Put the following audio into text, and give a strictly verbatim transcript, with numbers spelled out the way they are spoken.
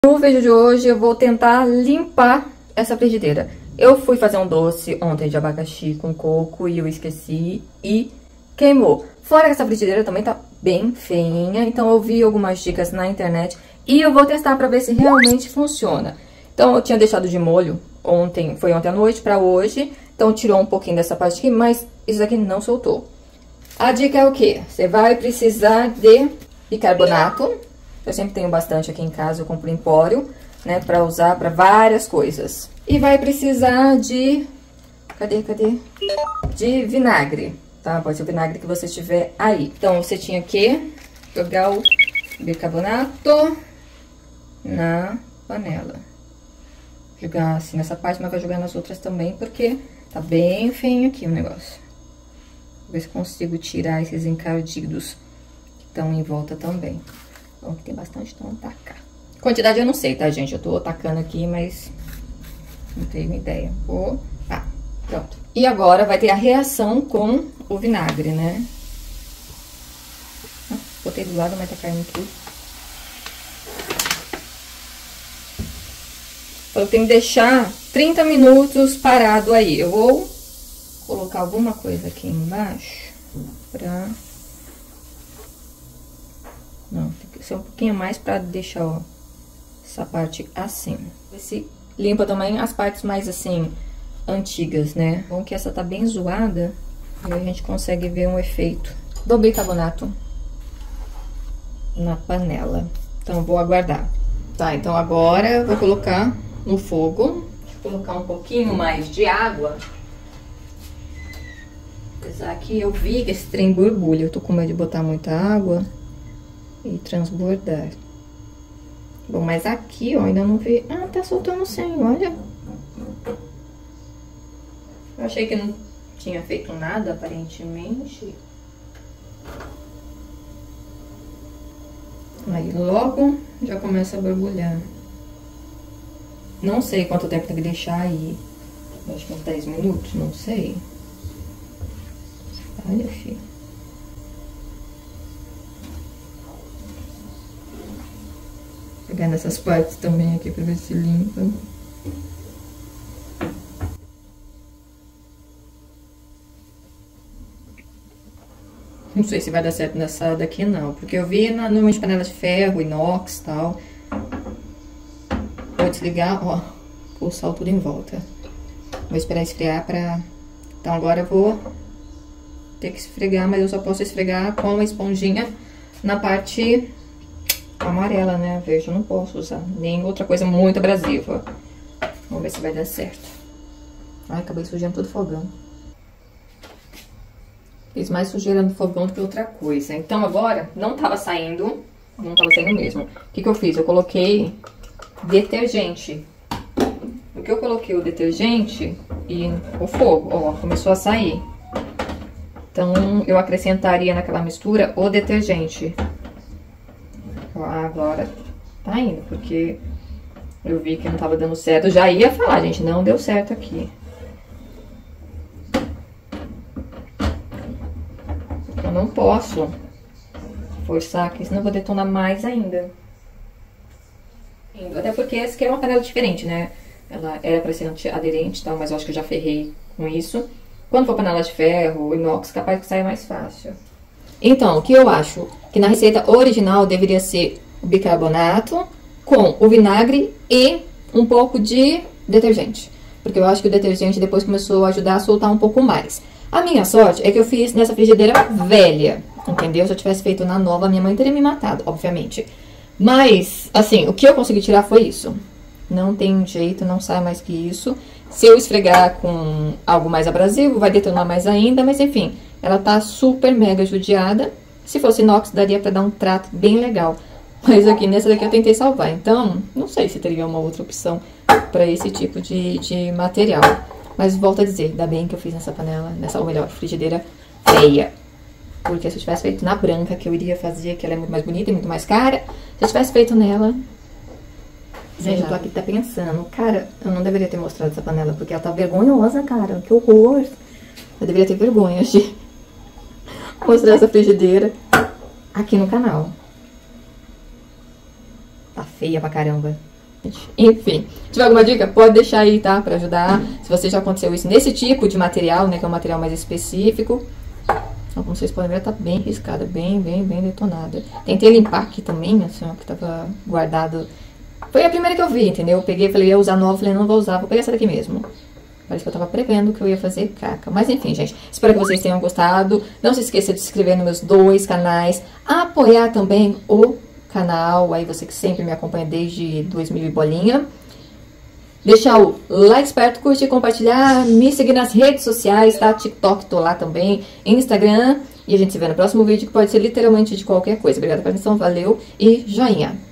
No vídeo de hoje eu vou tentar limpar essa frigideira. Eu fui fazer um doce ontem de abacaxi com coco e eu esqueci e queimou. Fora que essa frigideira também tá bem feinha, então eu vi algumas dicas na internet e eu vou testar pra ver se realmente funciona. Então eu tinha deixado de molho ontem, foi ontem à noite pra hoje, então tirou um pouquinho dessa parte aqui, mas isso aqui não soltou. A dica é o quê? Você vai precisar de bicarbonato. Eu sempre tenho bastante aqui em casa, eu compro empório, né, pra usar pra várias coisas. E vai precisar de... Cadê, cadê? De vinagre, tá? Pode ser o vinagre que você tiver aí. Então, você tinha que jogar o bicarbonato na panela. Jogar assim nessa parte, mas vai jogar nas outras também, porque tá bem feinho aqui o negócio. Vou ver se consigo tirar esses encardidos que estão em volta também. Bom, que tem bastante, então tacar. Quantidade eu não sei, tá, gente? Eu tô tacando aqui, mas não tenho ideia. Vou... Ah, pronto. E agora vai ter a reação com o vinagre, né? Ah, botei do lado, mas tá caindo tudo. Eu tenho que deixar trinta minutos parado aí. Eu vou colocar alguma coisa aqui embaixo pra... Não, tem que ser um pouquinho mais pra deixar, ó, essa parte assim. Esse limpa também as partes mais, assim, antigas, né? Bom que essa tá bem zoada, e a gente consegue ver um efeito do bicarbonato na panela. Então, vou aguardar. Tá, então agora eu vou colocar no fogo. Deixa eu colocar um pouquinho mais de água. Apesar que eu vi que esse trem borbulha, eu tô com medo de botar muita água e transbordar. Bom, mas aqui, ó, ainda não vi... Ah, tá soltando sim, olha. Eu achei que não tinha feito nada, aparentemente. Aí logo já começa a borbulhar. Não sei quanto tempo tem que deixar aí. Acho que uns dez minutos, não sei. Olha, filho. Pegar nessas partes também aqui pra ver se limpa. Não sei se vai dar certo nessa daqui não, porque eu vi na, numa panela de ferro, inox e tal. Vou desligar, ó, pulsar tudo em volta. Vou esperar esfriar pra... Então agora eu vou ter que esfregar, mas eu só posso esfregar com a esponjinha na parte amarela, né? Verde eu não posso usar, nem outra coisa muito abrasiva. Vamos ver se vai dar certo. Ai, acabei sujando todo o fogão. Fiz mais sujeira no fogão do que outra coisa. Então agora, não tava saindo, não tava saindo mesmo. O que que eu fiz? Eu coloquei detergente. No que eu coloquei o detergente e o fogo, ó, começou a sair. Então, eu acrescentaria naquela mistura o detergente. Ó, agora tá indo, porque eu vi que não tava dando certo. Eu já ia falar, gente, não deu certo aqui. Eu não posso forçar aqui, senão eu vou detonar mais ainda. Até porque essa aqui é uma panela diferente, né? Ela era pra ser antiaderente e tal, mas eu acho que eu já ferrei com isso. Quando for panela de ferro, inox, capaz que saia mais fácil. Então, o que eu acho? Que na receita original deveria ser o bicarbonato com o vinagre e um pouco de detergente. Porque eu acho que o detergente depois começou a ajudar a soltar um pouco mais. A minha sorte é que eu fiz nessa frigideira velha, entendeu? Se eu tivesse feito na nova, minha mãe teria me matado, obviamente. Mas, assim, o que eu consegui tirar foi isso. Não tem jeito, não sai mais que isso. Se eu esfregar com algo mais abrasivo, vai detonar mais ainda, mas enfim, ela tá super mega judiada. Se fosse inox, daria pra dar um trato bem legal. Mas aqui nessa daqui eu tentei salvar, então não sei se teria uma outra opção pra esse tipo de, de material. Mas volto a dizer, ainda bem que eu fiz nessa panela, nessa, ou melhor, frigideira feia. Porque se eu tivesse feito na branca, que eu iria fazer, que ela é muito mais bonita e muito mais cara, se eu tivesse feito nela... Gente, eu tô aqui tá pensando, cara, eu não deveria ter mostrado essa panela, porque ela tá vergonhosa, cara, que horror. Eu deveria ter vergonha de mostrar essa frigideira aqui no canal. Tá feia pra caramba. Enfim, se tiver alguma dica, pode deixar aí, tá? Pra ajudar. Se você já aconteceu isso nesse tipo de material, né? Que é um material mais específico. Então, como vocês podem ver, tá bem riscada, bem, bem, bem detonada. Tentei limpar aqui também, assim, ó, que tava guardado. Foi a primeira que eu vi, entendeu? Eu peguei, falei, ia usar nova, falei, não vou usar, vou pegar essa daqui mesmo. Parece que eu tava prevendo que eu ia fazer caca. Mas enfim, gente, espero que vocês tenham gostado. Não se esqueça de se inscrever nos meus dois canais. Apoiar também o canal, aí você que sempre me acompanha desde dois mil e bolinha. Deixar o like esperto, curtir, compartilhar, me seguir nas redes sociais, tá? TikTok, tô lá também, Instagram. E a gente se vê no próximo vídeo, que pode ser literalmente de qualquer coisa. Obrigada pela atenção, valeu e joinha!